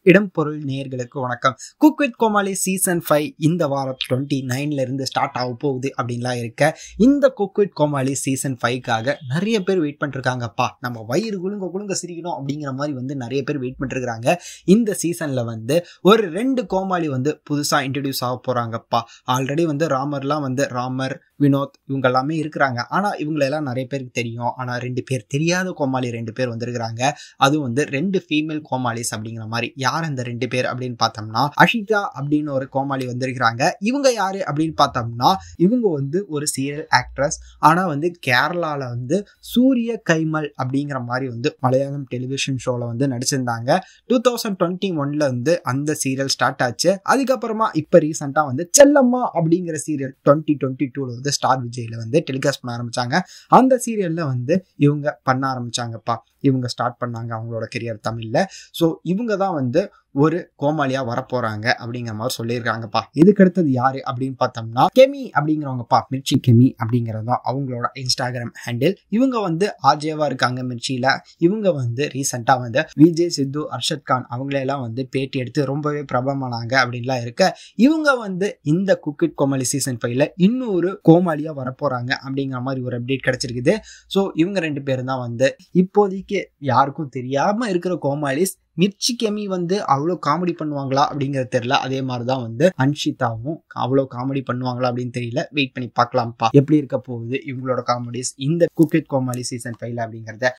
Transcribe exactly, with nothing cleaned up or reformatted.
இடம் பொருள் நேயர்களுக்கு வணக்கம். குக் வித் கோமாளி சீசன் ஃபைவ் இந்த வாரம் டுவெண்ட்டி நைன்ல இருந்து ஸ்டார்ட் ஆக போகுது அப்படின்லாம் இருக்க. இந்த குக் வித் கோமாளி சீசன் ஃபைவ்க்காக நிறைய பேர் வெயிட் பண்ணிருக்காங்கப்பா. நம்ம வயிறு குலுங்க குலுங்க சிரிக்கணும் அப்படிங்கிற மாதிரி வந்து நிறைய பேர் வெயிட் பண்ணிருக்காங்க. இந்த சீசன்ல வந்து ஒரு ரெண்டு கோமாளி வந்து புதுசா இன்ட்ரடியூஸ் ஆக போறாங்கப்பா. ஆல்ரெடி வந்து ராமர்லாம் வந்து ராமர் வினோத் இவங்க எல்லாமே இருக்கிறாங்க. ஆனா இவங்களெல்லாம் நிறைய பேருக்கு தெரியும். ஆனா ரெண்டு பேர் தெரியாத கோமாளி ரெண்டு பேர் வந்திருக்கிறாங்க. அதுவும் வந்து ரெண்டு ஃபீமேல் கோமாளிஸ் அப்படிங்கிற மாதிரி. யார் அந்த ரெண்டு பேர் அப்படின்னு பார்த்தோம்னா, அஷிதா அப்படின்னு ஒரு கோமாளி வந்திருக்கிறாங்க. இவங்க யாரு அப்படின்னு பார்த்தோம்னா, இவங்க வந்து ஒரு சீரியல் ஆக்ட்ரஸ். ஆனா வந்து கேரளால வந்து சூரிய கைமல் அப்படிங்கிற மாதிரி வந்து மலையாளம் டெலிவிஷன் ஷோல வந்து நடிச்சிருந்தாங்க. டூ தௌசண்ட் டுவெண்ட்டி ஒன்ல வந்து அந்த சீரியல் ஸ்டார்ட் ஆச்சு. அதுக்கப்புறமா இப்ப ரீசெண்டா வந்து செல்லம்மா அப்படிங்கிற சீரியல் டுவெண்ட்டி டுவெண்ட்டி டூல வந்து ஸ்டார் விஜய்ல வந்து டெலிகாஸ்ட் பண்ண ஆரம்பிச்சாங்க. அந்த சீரியல்ல வந்து இவங்க பண்ண ஆரம்பிச்சாங்கப்பா. இவங்க ஸ்டார்ட் பண்ணாங்க அவங்களோட கெரியர் தமிழ்ல. ஸோ இவங்க தான் வந்து ஒரு கோமாளியா வரப்போறாங்க அப்படிங்கிற மாதிரி சொல்லியிருக்காங்கப்பா. இதுக்கு அடுத்தது யாரு அப்படின்னு பார்த்தோம்னா, கெமி அப்படிங்கிறவங்கப்பா. மிர்ச்சி கெமி அப்படிங்கிறது அவங்களோட இன்ஸ்டாகிராம் ஹேண்டில். இவங்க வந்து ஆர்ஜேவா இருக்காங்க மிர்ச்சியில. இவங்க வந்து ரீசெண்டா வந்து விஜய் சித்து, அர்ஷத் கான் அவங்களெல்லாம் வந்து பேட்டி எடுத்து ரொம்பவே பிரபலமானாங்க அப்படின்லாம் இருக்க. இவங்க வந்து இந்த குக் வித் கோமாளி சீசன் ஃபைவ்ல இன்னொரு கோமாளியா வரப்போறாங்க அப்படிங்கிற மாதிரி ஒரு அப்டேட் கிடைச்சிருக்குது. ஸோ இவங்க ரெண்டு பேரும் தான் வந்து இப்போதைக்கு யாருக்கும் தெரியாம இருக்கிற கோமாளிஸ். மிர்ச்சி கெமி வந்து அவ்வளோ காமெடி பண்ணுவாங்களா அப்படிங்கிறது தெரியல. அதே மாதிரிதான் வந்து அன்ஷிதாவும் அவ்வளோ காமெடி பண்ணுவாங்களா அப்படின்னு தெரியல. வெயிட் பண்ணி பார்க்கலாம்ப்பா எப்படி இருக்க போகுது இவங்களோட காமெடிஸ் இந்த குக் வித் கோமாளி சீசன் ஃபைவ்ல அப்படிங்கிறத.